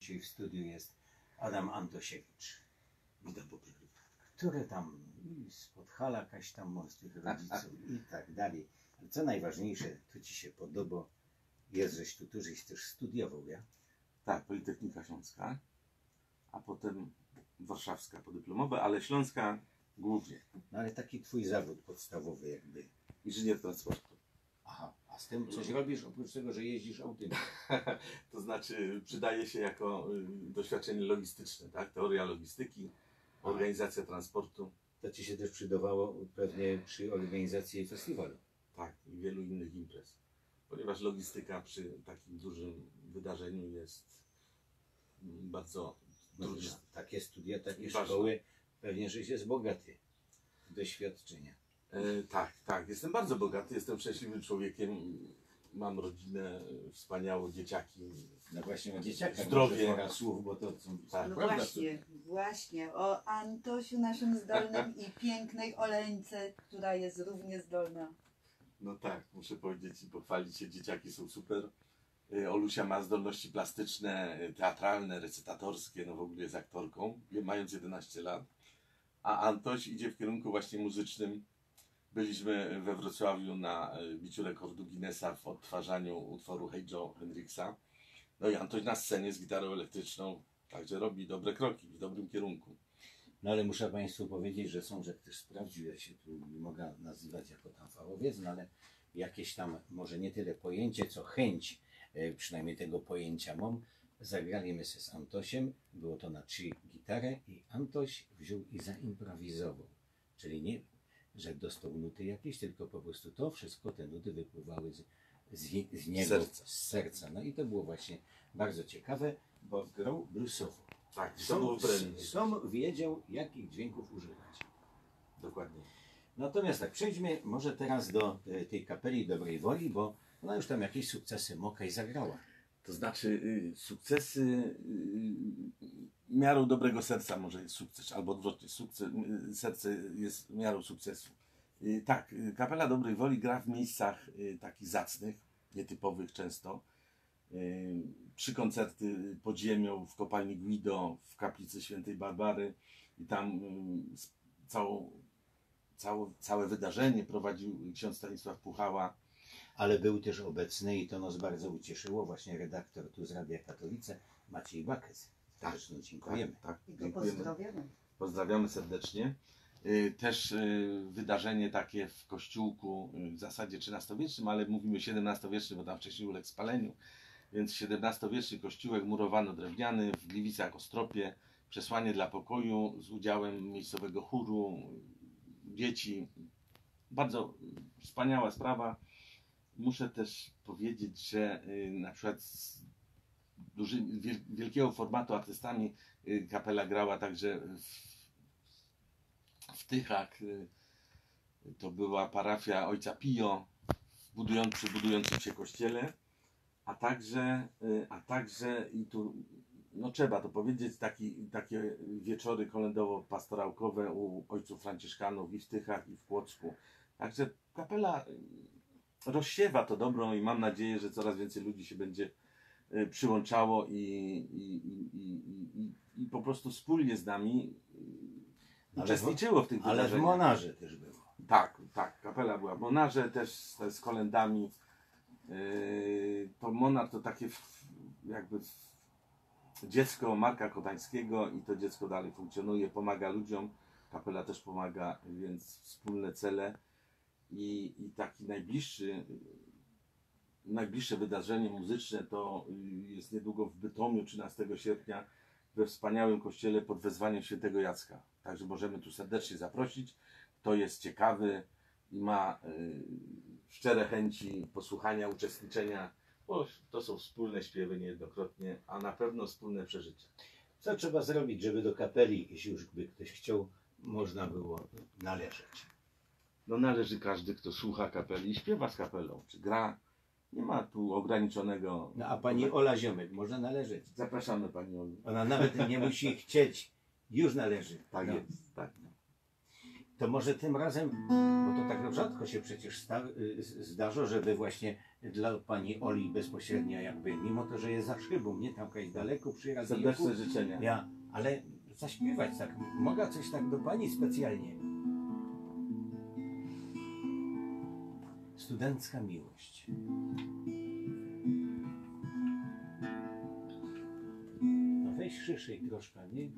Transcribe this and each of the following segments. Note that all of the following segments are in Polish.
Dzisiaj w studiu jest Adam Antosiewicz, który tam z Podhala, jakaś tam moich rodziców i tak dalej. Ale co najważniejsze, to Ci się podoba, jest, żeś tu żeś też studiował, ja? Tak, Politechnika Śląska, a potem warszawska podyplomowa, ale śląska głównie. No ale taki Twój zawód podstawowy jakby. Inżynier transportu. Aha, a z tym coś robisz oprócz tego, że jeździsz autobusem? To znaczy przydaje się jako doświadczenie logistyczne, tak? Teoria logistyki, organizacja transportu. To Ci się też przydawało pewnie przy organizacji festiwalu. Tak, i wielu innych imprez. Ponieważ logistyka przy takim dużym wydarzeniu jest bardzo trudna. Takie studia, takie ważne. szkoły, pewnie, że jest bogaty w doświadczenia. Tak, jestem bardzo bogaty, jestem szczęśliwym człowiekiem, mam rodzinę, wspaniałe dzieciaki. No właśnie o dzieciakach zdrowie. Parę słów, bo to są... Tak, No prawda? właśnie, o Antosiu naszym zdolnym i pięknej Oleńce, która jest równie zdolna. No tak, muszę powiedzieć i pochwalić się, dzieciaki są super. Olusia ma zdolności plastyczne, teatralne, recytatorskie, no w ogóle jest aktorką, mając 11 lat. A Antoś idzie w kierunku właśnie muzycznym. Byliśmy we Wrocławiu na biciu rekordu Guinnessa w odtwarzaniu utworu Hey Joe Hendrixa. No i Antoś na scenie z gitarą elektryczną, także robi dobre kroki w dobrym kierunku. No ale muszę Państwu powiedzieć, że są, że ktoś sprawdził, ja się tu nie mogę nazywać jako tam fachowiec, no ale jakieś tam, może nie tyle pojęcie, co chęć, przynajmniej tego pojęcia mam. Zagrali my z Antosiem, było to na 3 gitarę i Antoś wziął i zaimprowizował. Czyli nie, że dostał nuty jakieś, tylko po prostu to wszystko, te nuty wypływały z niego, z serca. No i to było właśnie bardzo ciekawe, bo grał bluesowo. Tak, to było wręcz. Sam wiedział, jakich dźwięków używać. Dokładnie. Natomiast tak, przejdźmy może teraz do tej kapeli Dobrej Woli, bo ona już tam jakieś sukcesy Mokaj zagrała. To znaczy sukcesy miarą dobrego serca może jest sukces, albo odwrotnie, serce jest miarą sukcesu. Tak, kapela Dobrej Woli gra w miejscach takich zacnych, nietypowych często. 3 koncerty pod ziemią w kopalni Guido, w kaplicy Świętej Barbary i tam całe wydarzenie prowadził ksiądz Stanisław Puchała. Ale był też obecny i to nas bardzo ucieszyło, właśnie redaktor tu z Radia Katowice, Maciej Bakes. Serdecznie dziękujemy. Tak, I go dziękujemy. pozdrawiamy. Pozdrawiamy serdecznie. Też wydarzenie takie w kościółku, w zasadzie XIII-wiecznym, ale mówimy XVII-wiecznym, bo tam wcześniej uległ spaleniu. Więc XVII-wieczny kościółek murowano-drewniany w Gliwicach-Ostropie, przesłanie dla pokoju z udziałem miejscowego chóru, dzieci. Bardzo wspaniała sprawa. Muszę też powiedzieć, że na przykład z wielkiego formatu artystami kapela grała także w Tychach. To była parafia Ojca Pio przy budującym się kościele, a także i tu, no trzeba to powiedzieć, takie wieczory kolędowo-pastorałkowe u ojców franciszkanów i w Tychach, i w Płocku. Także kapela rozsiewa to dobro i mam nadzieję, że coraz więcej ludzi się będzie przyłączało i po prostu wspólnie z nami uczestniczyło w tych wydarzeniach. Ale w Monarze też było. Tak, kapela była w Monarze też z kolędami. To Monar to takie jakby dziecko Marka Kotańskiego i to dziecko dalej funkcjonuje, pomaga ludziom. Kapela też pomaga, więc wspólne cele. I taki najbliższe wydarzenie muzyczne to jest niedługo w Bytomiu 13 sierpnia we wspaniałym kościele pod wezwaniem świętego Jacka. Także możemy tu serdecznie zaprosić. Kto jest ciekawy i ma szczere chęci posłuchania, uczestniczenia, bo to są wspólne śpiewy niejednokrotnie, a na pewno wspólne przeżycie. Co trzeba zrobić, żeby do kapeli, jeśli już by ktoś chciał, można było należeć? No należy każdy, kto słucha kapeli i śpiewa z kapelą, czy gra. Nie ma tu ograniczonego... No a pani Ola Ziomek może należeć. Zapraszamy pani Olu. Ona nawet nie musi chcieć, już należy. Tak No. jest, tak. To może tym razem, bo to tak rzadko się przecież zdarza, żeby właśnie dla pani Oli bezpośrednio jakby, mimo to, że jest za szybą, nie tam jakaś daleko przy radioku, Serdeczne życzenia. ja, ale zaśpiewać tak, mogę coś tak do pani specjalnie. Studencka miłość. No weź szyszej troszkę, nie?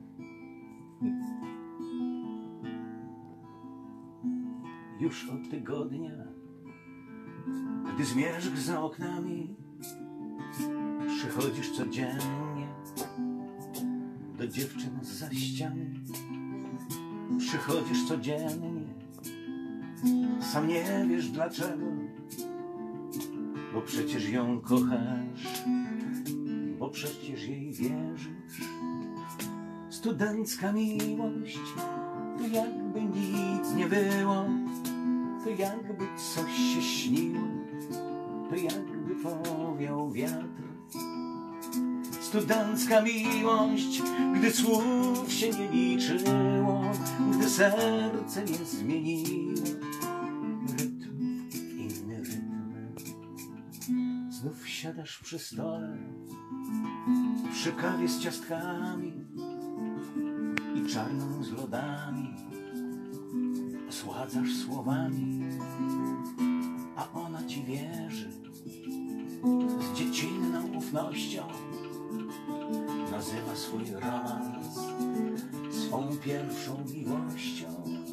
Już od tygodnia, gdy zmierzch za oknami, przychodzisz codziennie do dziewczyn zza ściany. Przychodzisz codziennie, sam nie wiesz dlaczego, bo przecież ją kochasz, bo przecież jej wierzysz. Studencka miłość to jakby nic nie było, to jakby coś się śniło, to jakby powiał wiatr. Studencka miłość, gdy słów się nie liczyło, gdy serce nie zmieniło rytm, inny rytm. Znów siadasz przy stole, przy kawie z ciastkami i czarną z lodami, sładzasz słowami, a ona ci wierzy z dziecinną ufnością. Nazywa swój romans swą pierwszą miłością.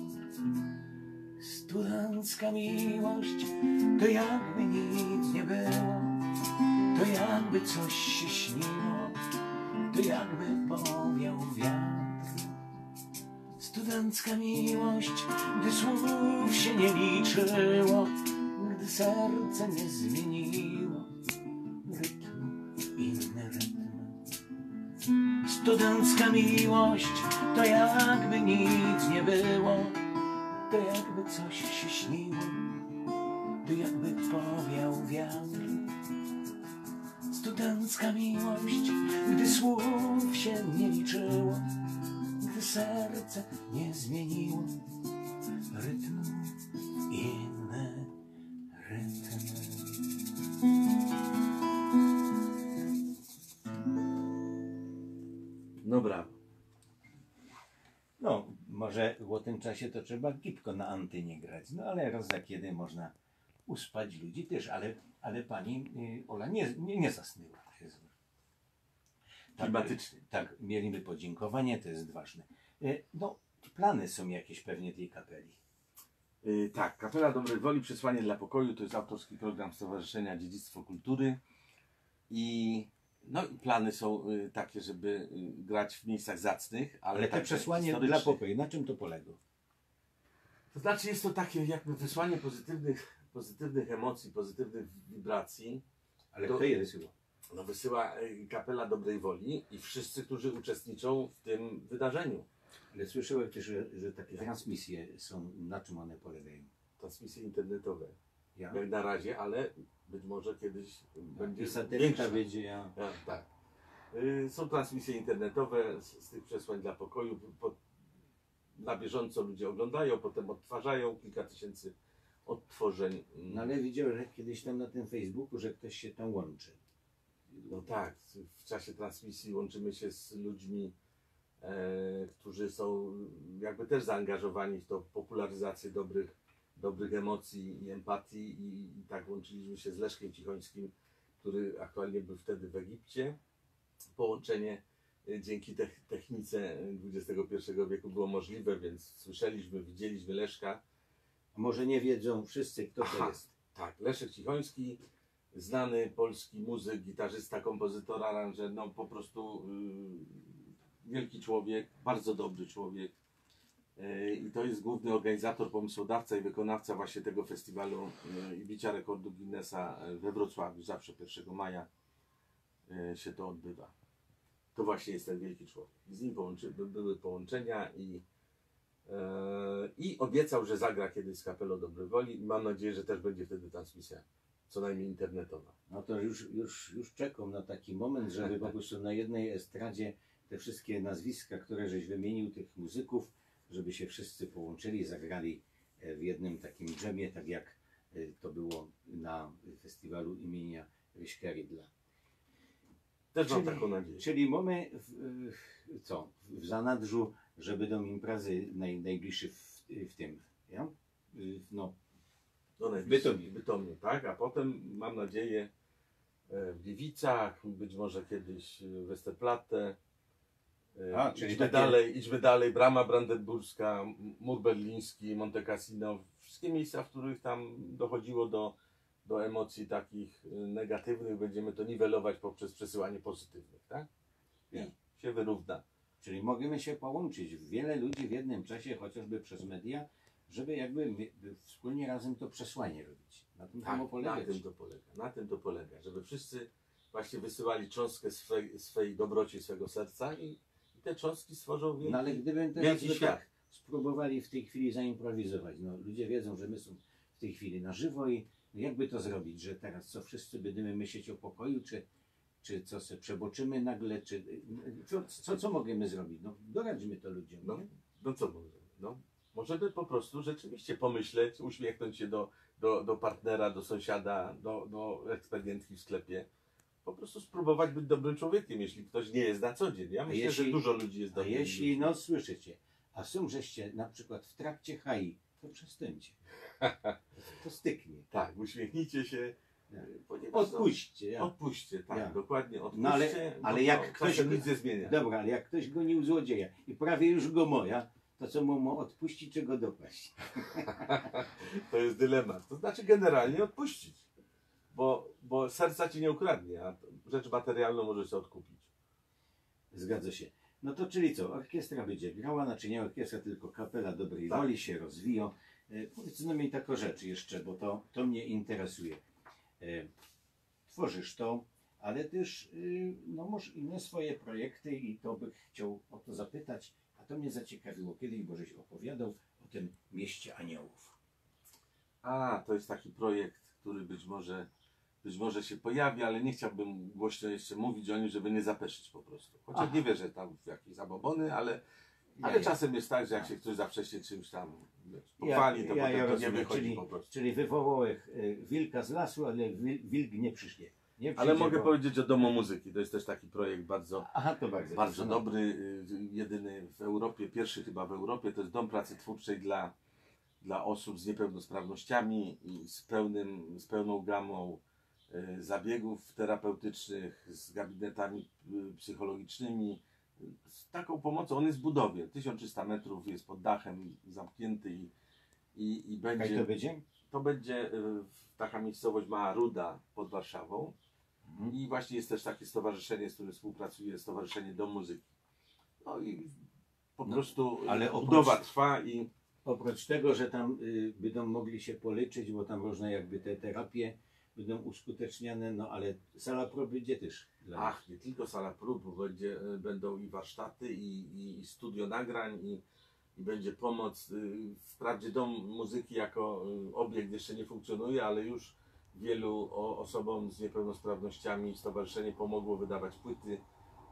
Studencka miłość to jakby nic nie było, to jakby coś się śniło, to jakby powiał wiatr. Studencka miłość, gdy słów się nie liczyło, gdy serce nie zmieniło rytmu, inny rytm. Studencka miłość to jakby nic nie było, to jakby coś się śniło, to jakby powiał wiatr. Studencka miłość, gdy słów się nie liczyło, gdy serce nie zmieniło rytmu, inny rytm. No brawo. No, może w tym czasie to trzeba gipko na antenie grać, no ale raz za kiedy można uspać ludzi też, ale pani Ola nie zasnęła. To jest Klimatycznie. Tak, mieliśmy podziękowanie, to jest ważne. No, plany są jakieś pewnie tej kapeli. Tak, Kapela Dobrej Woli, Przesłanie dla Pokoju, to jest autorski program Stowarzyszenia Dziedzictwo Kultury i no i plany są takie, żeby grać w miejscach zacnych, Ale te także przesłanie dla historycznych. pokoju, na czym to polega? To znaczy jest to takie jakby wysłanie pozytywnych emocji, pozytywnych wibracji. Ale To- kto je wysyła? No, wysyła Kapela Dobrej Woli i wszyscy, którzy uczestniczą w tym wydarzeniu. Ale słyszałem też, że takie transmisje są, na czym one polegają? Transmisje internetowe. Ja? Jak na razie, ale być może kiedyś będzie I satelita większa. wiedzie, ja... Tak. Są transmisje internetowe z tych przesłań dla pokoju. Na bieżąco ludzie oglądają, potem odtwarzają kilka tysięcy odtworzeń. No ale widziałem, że kiedyś tam na tym Facebooku, że ktoś się tam łączy. No tak, w czasie transmisji łączymy się z ludźmi, którzy są jakby też zaangażowani w to popularyzację dobrych emocji i empatii i tak łączyliśmy się z Leszkiem Cichońskim, który aktualnie był wtedy w Egipcie. Połączenie dzięki technice XXI wieku było możliwe, więc słyszeliśmy, widzieliśmy Leszka. Może nie wiedzą wszyscy, kto to Aha. jest. Tak, Leszek Cichoński, znany polski muzyk, gitarzysta, kompozytor, aranżer, no po prostu wielki człowiek, bardzo dobry człowiek. I to jest główny organizator, pomysłodawca i wykonawca właśnie tego festiwalu i bicia rekordu Guinnessa we Wrocławiu. Zawsze 1 maja się to odbywa. To właśnie jest ten wielki człowiek. I z nim były połączenia i obiecał, że zagra kiedyś z Kapelą Dobrej Woli i mam nadzieję, że też będzie wtedy transmisja, co najmniej internetowa. No to już czekam na taki moment, żeby po prostu na jednej estradzie te wszystkie nazwiska, które żeś wymienił, tych muzyków, żeby się wszyscy połączyli, zagrali w jednym takim dżemie, tak jak to było na festiwalu imienia Ryśka Rydla. Też mam taką nadzieję. Czyli mamy w zanadrzu, że będą imprezy najbliższe w tym, ja? No, Do Bytomie, tak? A potem mam nadzieję w Gliwicach, być może kiedyś Westerplatte. czyli Idźmy dalej, Brama Brandenburska, Mur Berliński, Monte Cassino, wszystkie miejsca, w których tam dochodziło do emocji takich negatywnych, będziemy to niwelować poprzez przesyłanie pozytywnych, tak? I się wyrówna. Czyli możemy się połączyć, wiele ludzi w jednym czasie, chociażby przez media, żeby jakby wspólnie razem to przesłanie robić. Na tym to polega. Na tym to polega, żeby wszyscy właśnie wysyłali cząstkę swej dobroci, swego serca i te cząstki stworzą wielki, ale gdybym teraz świat. Tak spróbowali w tej chwili zaimprowizować, no ludzie wiedzą, że my są w tej chwili na żywo i jakby to zrobić, że teraz co wszyscy będziemy myśleć o pokoju, czy co se przeboczymy nagle, czy co możemy zrobić? No doradźmy to ludziom. No co możemy? No, możemy po prostu rzeczywiście pomyśleć, uśmiechnąć się do partnera, do sąsiada, do ekspedientki w sklepie. Po prostu spróbować być dobrym człowiekiem, jeśli ktoś nie jest na co dzień. Ja myślę, że dużo ludzi jest dobrych. Jeśli, no słyszycie, a są żeście na przykład w trakcie chai, to przestańcie. To styknie. Tak, uśmiechnijcie się. Odpuśćcie. Odpuśćcie, tak, dokładnie odpuśćcie. No ale jak ktoś nic nie zmienia. Dobra, ale jak ktoś gonił złodzieja i prawie już go moja, to co mu odpuścić, czy go dopaść? To jest dylemat. To znaczy generalnie odpuścić. Bo serca ci nie ukradnie, a rzecz materialną możesz sobie odkupić. Zgadza się. No to czyli co? Orkiestra będzie grała, znaczy nie orkiestra, tylko kapela dobrej woli się rozwiją. Powiedz mi taką rzecz jeszcze, bo to mnie interesuje. Tworzysz to, ale też masz inne swoje projekty i to bych chciał o to zapytać, a to mnie zaciekawiło. Kiedyś Bożeś opowiadał o tym mieście aniołów. To jest taki projekt, który być może się pojawi, ale nie chciałbym głośno jeszcze mówić o nim, żeby nie zapeszyć po prostu. Chociaż nie wierzę tam w jakieś zabobony, ale czasem jest tak, że jak się ktoś zawcześnie czymś tam pochwali, to potem to nie wychodzi po prostu. Czyli wywołałeś wilka z lasu, ale wilk nie przysznie. Ale mogę powiedzieć o Domu Muzyki. To jest też taki projekt bardzo dobry, jedyny w Europie, pierwszy chyba w Europie. To jest dom pracy twórczej dla osób z niepełnosprawnościami i z pełną gamą zabiegów terapeutycznych, z gabinetami psychologicznymi, z taką pomocą. On jest w budowie, 1300 metrów, jest pod dachem, zamknięty i będzie... Jak to będzie? To będzie taka miejscowość Mała Ruda pod Warszawą. I właśnie jest też takie stowarzyszenie, z którym współpracuję, Stowarzyszenie Dom Muzyki. No i po prostu budowa trwa i... Oprócz tego, że tam będą mogli się poleczyć, bo tam różne jakby te terapie będą uskuteczniane, no ale sala prób będzie też. Nie tylko sala prób, bo będą i warsztaty, i studio nagrań, i będzie pomoc. Wprawdzie Dom Muzyki jako obiekt jeszcze nie funkcjonuje, ale już wielu osobom z niepełnosprawnościami stowarzyszenie pomogło wydawać płyty,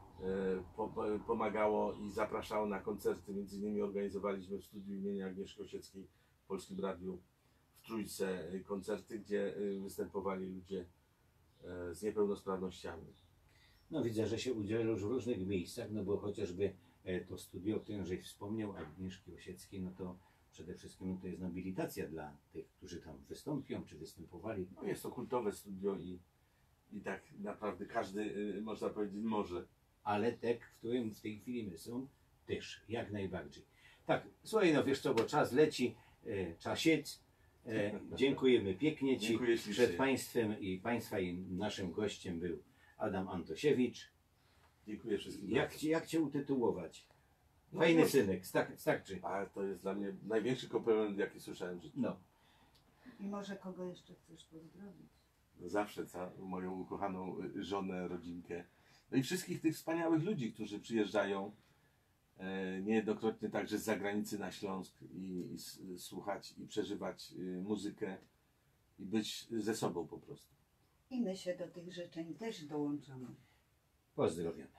pomagało i zapraszało na koncerty. Między innymi organizowaliśmy w studiu imienia Agnieszki Osieckiej w Polskim Radiu w Trójce koncerty, gdzie występowali ludzie z niepełnosprawnościami. No widzę, że się udzielasz w różnych miejscach, no bo chociażby to studio, o którym żeś wspomniał, Agnieszki Osieckiej, no to przede wszystkim to jest nobilitacja dla tych, którzy tam wystąpią, czy występowali. No jest to kultowe studio i tak naprawdę każdy, można powiedzieć, może. Ale tak, w którym w tej chwili my są, też, jak najbardziej. Tak, słuchaj, no wiesz co, bo czas leci, czas siec. Dziękujemy pięknie Ci. Przed Państwem i Państwa i naszym gościem był Adam Antosiewicz. Dziękuję wszystkim. Jak Cię utytułować? Fajny synek, starczy. A to jest dla mnie największy komplement, jaki słyszałem w życiu. No. I może kogo jeszcze chcesz pozdrowić? Zawsze moją ukochaną żonę, rodzinkę. No i wszystkich tych wspaniałych ludzi, którzy przyjeżdżają niejednokrotnie także z zagranicy na Śląsk i słuchać i przeżywać muzykę i być ze sobą po prostu. I my się do tych życzeń też dołączamy. Pozdrawiamy.